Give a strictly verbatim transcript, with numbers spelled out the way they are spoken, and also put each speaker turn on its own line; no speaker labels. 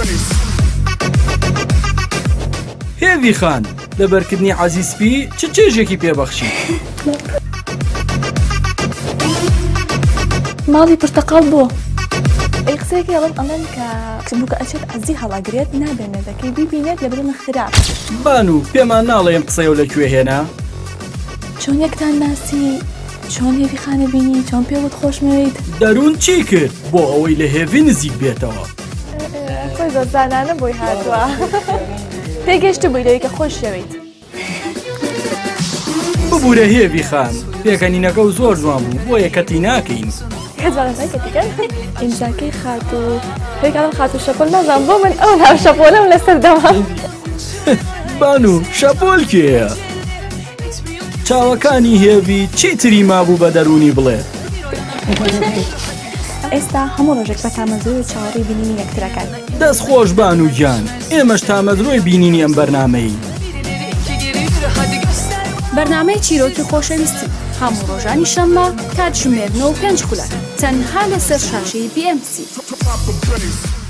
هێوی خان لەبەرکردنی عەزیزپی چ چێژێکی پێبەخشی؟
ماڵی پرتەقاڵ بۆ ئەی قسەیەکی ئەڵێن ئەڵێن کە کچبووکە ئەچێت عەزی هەڵاگرێت نابێنێت دەکەی بیبینێت لە برنە خراپ.
بانو پێمان ناڵێ ئەم قسەیە لەکوێ هێنا؟
چۆن یەکتان ناسی چۆن هێوی خانە بینی چۆن پێوت خۆشمەوێیت؟
دەروون چی کرد بۆ ئەوەی لە هێوی نزیک بێتەوە؟
خۆی زۆرزانانە بۆی هاتووە پێگەشت بووی لەوەی کە خۆش شەویت.
ببوورە هێوی خان پێکەنینەکە و زۆر جوان بوو بۆ یەکەتی ناکەین.
ئینجاکەی خاتوو پێکڵم خاتوو شەپۆل نازان بۆ من ئەو ناو شەپۆلم لەسەر دەوام.
بانو شەپۆل کێیە؟ چاوەکانی هێوی چیتری مابوو بە دەرونی بڵێ؟
ئێستا هەموو ڕۆژێک بە تامەزۆی چاوەڕێی بینینی یەکترەکان.
دەست خۆش بانو گیان ئێمەش تامەزرۆی بینینی ئەم بەرنامەی.
بەرنامەی چیرۆکی خۆشەویستی هەموو ڕۆژانی شەممە کاتژمێر نۆ و پێنج خولەک تەنها لەسەر شاشەی بی ئەم سی.